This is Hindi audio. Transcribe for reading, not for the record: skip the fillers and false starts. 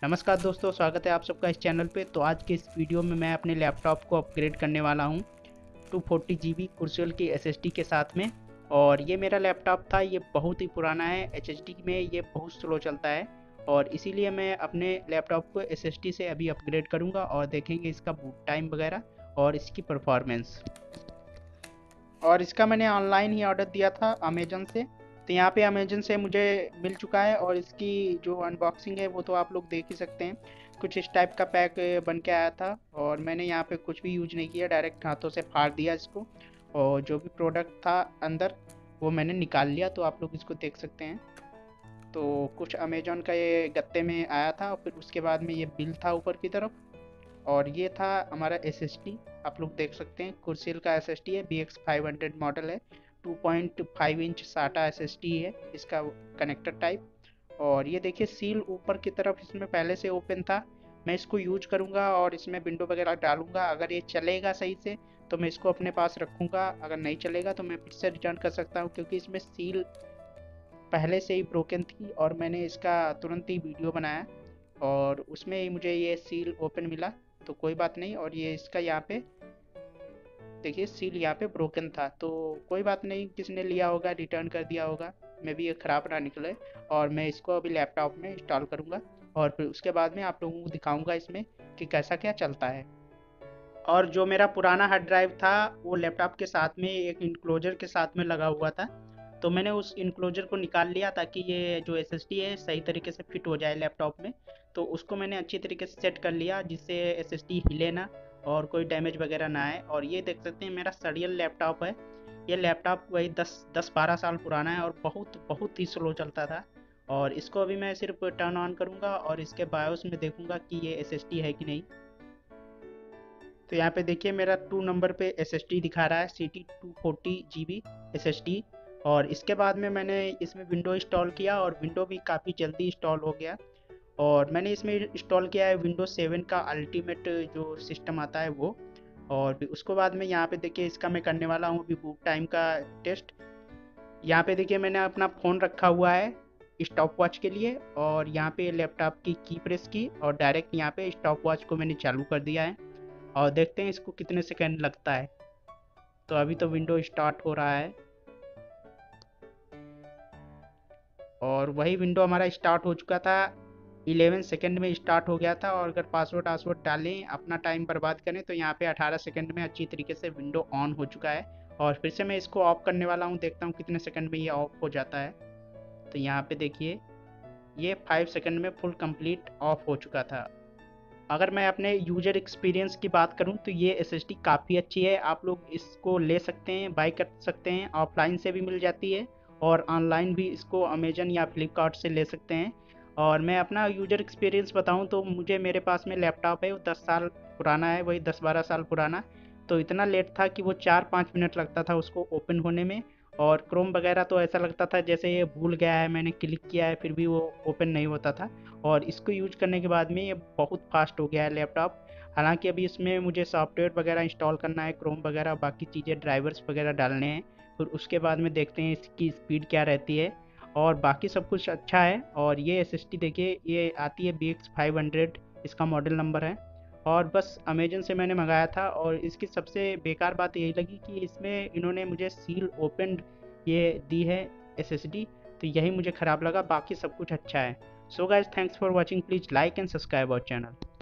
नमस्कार दोस्तों, स्वागत है आप सबका इस चैनल पे। तो आज के इस वीडियो में मैं अपने लैपटॉप को अपग्रेड करने वाला हूँ 240 GB क्रूसियल की SSD के साथ में। और ये मेरा लैपटॉप था, ये बहुत ही पुराना है। HSD में ये बहुत स्लो चलता है और इसीलिए मैं अपने लैपटॉप को SSD से अभी अपग्रेड करूँगा और देखेंगे इसका बूट टाइम वगैरह और इसकी परफॉर्मेंस। और इसका मैंने ऑनलाइन ही ऑर्डर दिया था अमेजन से। तो यहाँ पे अमेजन से मुझे मिल चुका है और इसकी जो अनबॉक्सिंग है वो तो आप लोग देख ही सकते हैं। कुछ इस टाइप का पैक बन के आया था और मैंने यहाँ पे कुछ भी यूज नहीं किया, डायरेक्ट हाथों से फाड़ दिया इसको। और जो भी प्रोडक्ट था अंदर वो मैंने निकाल लिया, तो आप लोग इसको देख सकते हैं। तो कुछ अमेजोन का ये गत्ते में आया था और फिर उसके बाद में ये बिल था ऊपर की तरफ। और ये था हमारा SSD, आप लोग देख सकते हैं क्रूसियल का SSD है, BX500 मॉडल है। 2.5 इंच साटा SSD है इसका कनेक्टर टाइप। और ये देखिए सील ऊपर की तरफ इसमें पहले से ओपन था। मैं इसको यूज करूँगा और इसमें विंडो वगैरह डालूंगा। अगर ये चलेगा सही से तो मैं इसको अपने पास रखूँगा, अगर नहीं चलेगा तो मैं फिर से रिटर्न कर सकता हूँ, क्योंकि इसमें सील पहले से ही ब्रोकन थी और मैंने इसका तुरंत ही वीडियो बनाया और उसमें ही मुझे ये सील ओपन मिला। तो कोई बात नहीं। और ये इसका यहाँ पे देखिए सील यहाँ पे ब्रोकन था, तो कोई बात नहीं, किसने लिया होगा रिटर्न कर दिया होगा, मे भी ये ख़राब ना निकले। और मैं इसको अभी लैपटॉप में इंस्टॉल करूँगा और फिर उसके बाद में आप लोगों को दिखाऊंगा इसमें कि कैसा क्या चलता है। और जो मेरा पुराना हार्ड ड्राइव था वो लैपटॉप के साथ में एक इनक्लोजर के साथ में लगा हुआ था। तो मैंने उस इनक्लोजर को निकाल लिया ताकि ये जो SSD है सही तरीके से फिट हो जाए लैपटॉप में। तो उसको मैंने अच्छी तरीके से सेट कर लिया जिससे SSD हिले ना और कोई डैमेज वगैरह ना आए। और ये देख सकते हैं मेरा सड़ियल लैपटॉप है। ये लैपटॉप वही 10-12 साल पुराना है और बहुत बहुत ही स्लो चलता था। और इसको अभी मैं सिर्फ टर्न ऑन करूँगा और इसके बायोस में देखूँगा कि ये SSD है कि नहीं। तो यहाँ पे देखिए मेरा 2 नंबर पे SSD दिखा रहा है, CT 240 GB SSD। और इसके बाद में मैंने इसमें विंडो इंस्टॉल किया और विंडो भी काफ़ी जल्दी इंस्टॉल हो गया। और मैंने इसमें इंस्टॉल किया है विंडोज 7 का अल्टीमेट जो सिस्टम आता है वो। और फिर उसके बाद में यहाँ पे देखिए इसका मैं करने वाला हूँ अभी बूट टाइम का टेस्ट। यहाँ पे देखिए मैंने अपना फ़ोन रखा हुआ है स्टॉप वॉच के लिए और यहाँ पे लैपटॉप की प्रेस की और डायरेक्ट यहाँ पे स्टॉप वॉच को मैंने चालू कर दिया है। और देखते हैं इसको कितने सेकंड लगता है। तो अभी तो विंडो स्टार्ट हो रहा है और वही विंडो हमारा स्टार्ट हो चुका था। 11 सेकंड में स्टार्ट हो गया था। और अगर पासवर्ड डालें अपना टाइम बर्बाद करें तो यहाँ पे 18 सेकंड में अच्छी तरीके से विंडो ऑन हो चुका है। और फिर से मैं इसको ऑफ करने वाला हूँ, देखता हूँ कितने सेकंड में ये ऑफ हो जाता है। तो यहाँ पे देखिए ये 5 सेकंड में फुल कंप्लीट ऑफ हो चुका था। अगर मैं अपने यूजर एक्सपीरियंस की बात करूं तो ये SSD काफ़ी अच्छी है। आप लोग इसको ले सकते हैं, बाई कर सकते हैं, ऑफलाइन से भी मिल जाती है और ऑनलाइन भी इसको अमेजन या फ्लिपकार्ट से ले सकते हैं। और मैं अपना यूजर एक्सपीरियंस बताऊं तो मुझे मेरे पास में लैपटॉप है वो 10 साल पुराना है, वही 10-12 साल पुराना। तो इतना लेट था कि वो 4-5 मिनट लगता था उसको ओपन होने में। और क्रोम वगैरह तो ऐसा लगता था जैसे ये भूल गया है, मैंने क्लिक किया है फिर भी वो ओपन नहीं होता था। और इसको यूज करने के बाद में ये बहुत फास्ट हो गया है लैपटॉप। हालांकि अभी इसमें मुझे सॉफ्टवेयर वगैरह इंस्टॉल करना है, क्रोम वगैरह बाकी चीज़ें ड्राइवर्स वगैरह डालने हैं। फिर उसके बाद में देखते हैं इसकी स्पीड क्या रहती है। और बाकी सब कुछ अच्छा है। और ये SSD देखिए ये आती है BX500, इसका मॉडल नंबर है। और बस अमेजन से मैंने मंगाया था और इसकी सबसे बेकार बात यही लगी कि इसमें इन्होंने मुझे सील ओपन ये दी है SSD। तो यही मुझे ख़राब लगा, बाकी सब कुछ अच्छा है। So guys, thanks for watching. Please like and subscribe our channel.